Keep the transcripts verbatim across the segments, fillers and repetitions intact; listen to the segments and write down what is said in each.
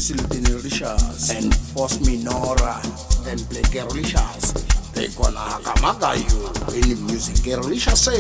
This is Lutinelicious and Force Minora and play Kerolicious. They gonna hakamaga you in music Kerolicious.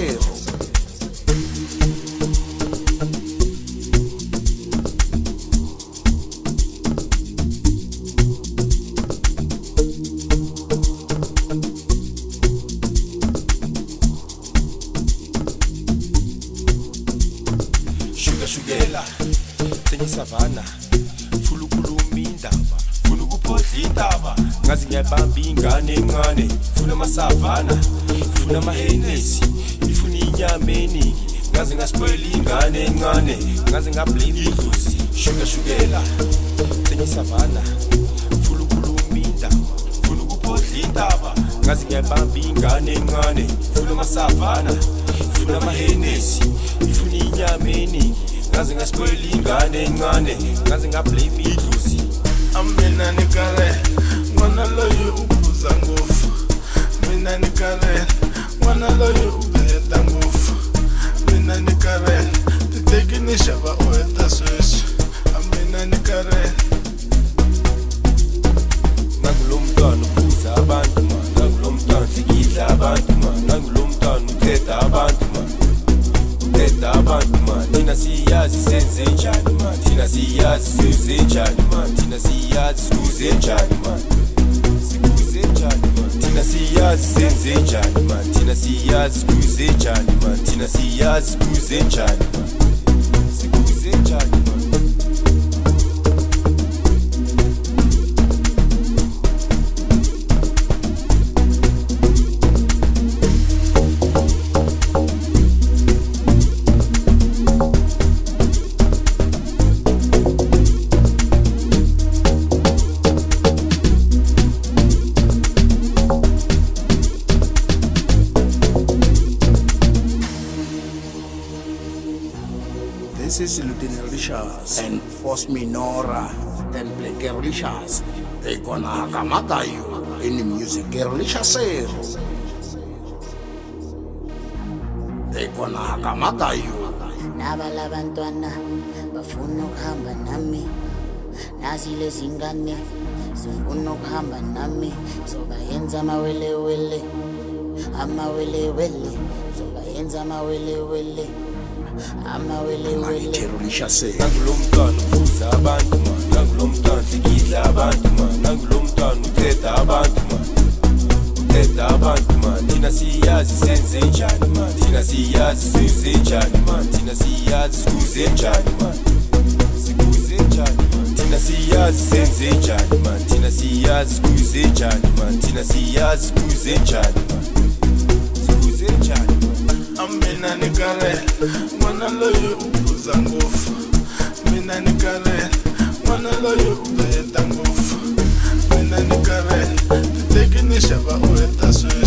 Shugela senye savana funa ukhuluma indaba funa ukuphodla indaba ngazi ngiyabamba ingane encane funa amasavana funa amahenesi ifuna inyama eningi ngazi ngaspoil ingane encane ngazi ngablame idlozi shuga shugela senye savana funa ukhuluma indaba funa ukuphodla indaba ngazi ngiyabamba ingane encane funa amasavana funa amahenesi ifuna inyama eningi ngazi ngaspoil ingane encane ngazi ngablame idlozi Amina nikare mwana loyo ukuza ngofu Mina nikare mwana loyo ubeta ngofu Mina nikare titekinisha ba oeta sweshu Amina nikare Nangulomntwana ukuza abantu man Nangulomntwana sikidla abantu man Nangulomntwana uthetha abantu man Uthetha abantu man Thina siyazi senze njani man Thina siyazi senze njani man Thina siyazi sikuze njani man Sikuze njani man Thina siyazi senze njani man Thina siyazi sikuze njani man Thina siyazi sikuze njani man Sikuze njani man This is Lutinelicious and Force Minora and play Kerolicious. They gonna hakamaga you in music Kerolicious. They gonna hakamaga you. Nabalabantwana bafuna ukuhamba nami nazi lezingane zifuna ukuhamba nami sobayenza amawelewele amawelewele sobayenza amawelewele amawelewele Kerolicious. Nangulomntwana ukuza abantu man Nangulomntwana sikidla abantu man Nangulomntwana uthetha abantu man Uthetha abantu man Thina siyazi senze njani man Thina siyazi senze njani man Thina siyazi sikuze njani man Sikuze njani man Thina siyazi senze njani man Thina siyazi sikuze njani man Thina siyazi sikuze njani man Sikuze njani man Amina nikare mwana loyo ukuza ngofu Mina nikare mwana loyo ubeta ngofu Mina nikare titekinisha ba oeta sweshu